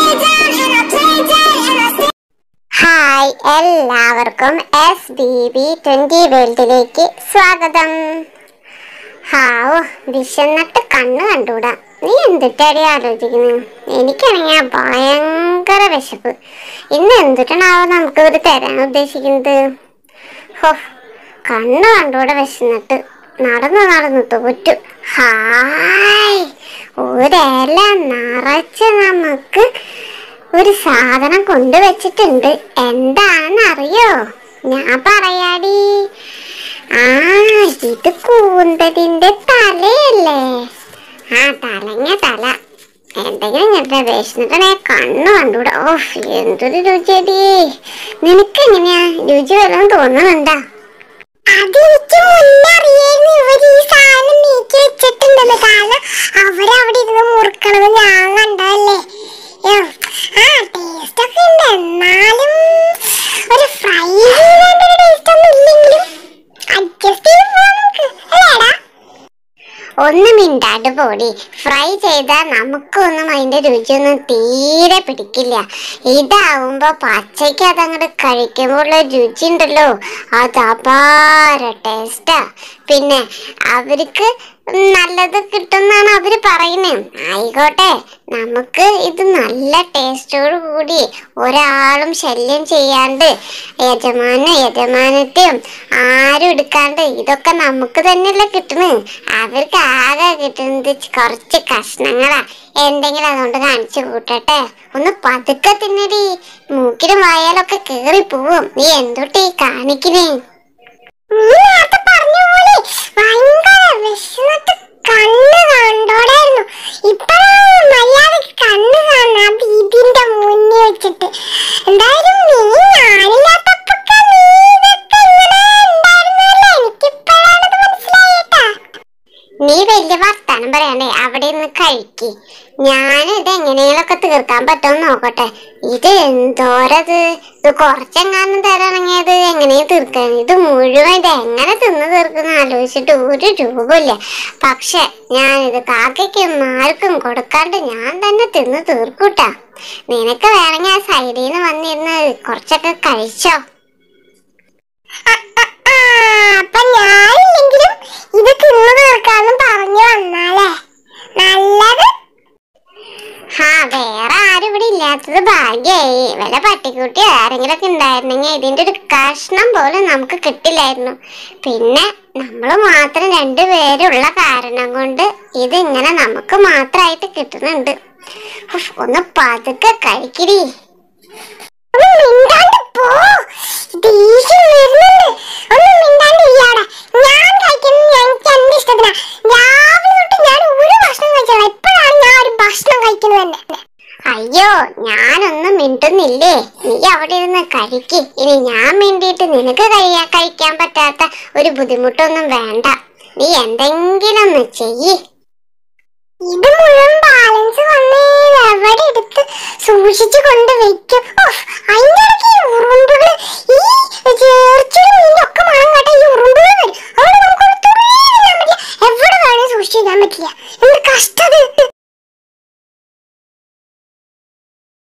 Hi, എല്ലാവർക്കും SBB20 വേൾഡിലേക്ക് സ്വാഗതം. ഹാവോ, വിശന്നിട്ട് കണ്ണ് കണ്ടൂടാ. നീ എന്തിട്ടാടി ആലോചിക്കുന്നു? എനിക്കാണെങ്കിൽ ഭയങ്കര വിശപ്പ്. ഇന്ന് എന്തിട്ടാണാവോ നമുക്ക് ഇവര് തരാൻ ഉദ്ദേശിക്കുന്നത്? ഹോ, കണ്ണ് കണ്ടൂടെ വിശന്നിട്ട് നടന്ന് തോറ്റു. ഹായ്, ഒരില നിറച്ച് നമുക്ക് ഒരു സാധനം കൊണ്ടുവച്ചിട്ടുണ്ട്. എന്താണെന്നറിയോ? ഞാൻ പറയാടി. ഇത് കൂന്തലിന്റെ തലയല്ലേ? തലങ്ങ തല. എന്തെങ്കിലും ഞാൻ വിശന്നിട്ടേ കണ്ണു കണ്ടൂടാ. ഓഫ്, എന്തൊരു രുചിയടി. നിനക്ക് എങ്ങനെയാ രുചി വല്ലതും തോന്നുന്നുണ്ടാ? അതെനിക്ക് മുന്നറിയായിരുന്നു. ഇവര് ഈ സാധനം നീക്കി വെച്ചിട്ടുണ്ടല്ലോ. കാരണം അവരവിടെ ഇരുന്ന് മുറുക്കണത് ഞാൻ കണ്ടല്ലേ. ടേസ്റ്റ് ഒക്കെ ഉണ്ട്. എന്നാലും ഒരു ഫ്രൈ ചെയ്തതിന്റെ ടേസ്റ്റ് ഒന്നും ഇല്ലെങ്കിലും അഡ്ജസ്റ്റ് ചെയ്ത് പോവാം നമുക്ക്, അല്ലേടാ? ഒന്നും മിണ്ടാണ്ട് പോടി. ഫ്രൈ ചെയ്താൽ നമുക്കൊന്നും അതിന്റെ രുചിയൊന്നും തീരെ പിടിക്കില്ല. ഇതാവുമ്പോ പച്ചയ്ക്ക് അതങ്ങോട്ട് കഴിക്കുമ്പോഴുള്ള രുചി ഉണ്ടല്ലോ, അത് അപാര ടേസ്റ്റാ. പിന്നെ അവർക്ക് നല്ലത് കിട്ടുന്നാണ് അവര് പറയുന്നത്. ആയിക്കോട്ടെ, നമുക്ക് ഇത് നല്ല ടേസ്റ്റോട് കൂടി ഒരാളും ശല്യം ചെയ്യാണ്ട് യജമാനത്തെയും ആരും എടുക്കാണ്ട് ഇതൊക്കെ നമുക്ക് തന്നെയല്ലേ കിട്ടുന്നത്. അവർക്ക് ആകെ കിട്ടുന്നത് കുറച്ച് കഷ്ണങ്ങളാ. എന്തെങ്കിലും അതുകൊണ്ട് കാണിച്ചു കൂട്ടട്ടെ. ഒന്ന് പതുക്കെ തിന്നടി, മൂക്കിലും വായാലൊക്കെ കേറി പോവും. നീ എന്തൊട്ടീ കാണിക്കണേ? കണ്ണ് കണ്ടോടായിരുന്നു. ഇപ്പഴാണ് മര്യാദക്ക് കണ്ണ് കാണാം ഇതിന്റെ മുന്നിൽ വെച്ചിട്ട്. എന്തായാലും നീ ഞാനില്ലാത്തപ്പൊക്കെ നീ ഇതൊക്കെ ഇങ്ങനെ ഉണ്ടായിരുന്നല്ലേ. എനിക്കിപ്പോഴാണത് മനസ്സിലായേട്ടാ. നീ വലിയ വർത്താനം പറയണ്ടേ, അവിടെ നിന്ന് കഴിക്ക്. ഞാനിത് എങ്ങനെയൊക്കെ തീർക്കാൻ പറ്റുമെന്ന് നോക്കട്ടെ. ഇത് എന്തോരത്, ഇത് കുറച്ചെങ്ങാനും തരാണെങ്കിൽ എങ്ങനെയും തീർക്കാൻ. ഇത് മുഴുവൻ ഇത് എങ്ങനെ തിന്ന് തീർക്കുന്ന ആലോചിച്ചിട്ട് ഒരു രൂപമില്ല. പക്ഷെ ഞാനിത് കാക്കയ്ക്കും ആർക്കും കൊടുക്കാണ്ട് ഞാൻ തന്നെ തിന്ന് തീർക്കൂട്ടാ. നിനക്ക് വേണമെങ്കിൽ ആ സൈഡിൽ നിന്ന് വന്നിരുന്ന് കുറച്ചൊക്കെ കഴിച്ചോ. അപ്പൊ ഞാനില്ലെങ്കിലും ഇത് തിന്നു തീർക്കാന്നും പറഞ്ഞു വന്നാലേ നല്ലത്. വേറെ ആരും ഇവിടെ ഇല്ലാത്തത് ഭാഗ്യായി. വല്ല പട്ടിക്കുട്ടി ആരെങ്കിലും ഒക്കെ ഉണ്ടായിരുന്നെങ്കിൽ ഇതിന്റെ ഒരു കഷ്ണം പോലും നമുക്ക് കിട്ടില്ലായിരുന്നു. പിന്നെ നമ്മൾ മാത്രം രണ്ടുപേരുള്ള കാരണം കൊണ്ട് ഇതിങ്ങനെ നമുക്ക് മാത്രമായിട്ട് കിട്ടുന്നുണ്ട്. ഒന്ന് പതുക്കെ കഴിക്കടി. അയ്യോ, ഞാനൊന്നും മിണ്ടുന്നില്ലേ. നീ അവിടെ ഇരുന്ന് കഴിക്ക്. ഇനി ഞാൻ മിണ്ടിയിട്ട് നിനക്ക് കഴിക്കാൻ പറ്റാത്ത ഒരു ബുദ്ധിമുട്ടൊന്നും വേണ്ട. നീ എന്തെങ്കിലും ഒന്ന് ചെയ്യ്. ഇത് മുഴുവൻ ബാലൻസ് വന്നേ എവിടെ എടുത്ത് സൂക്ഷിച്ചു കൊണ്ട് വെക്കും. അതിന്റെ ഇടയ്ക്ക് ഉറുമ്പുകൾ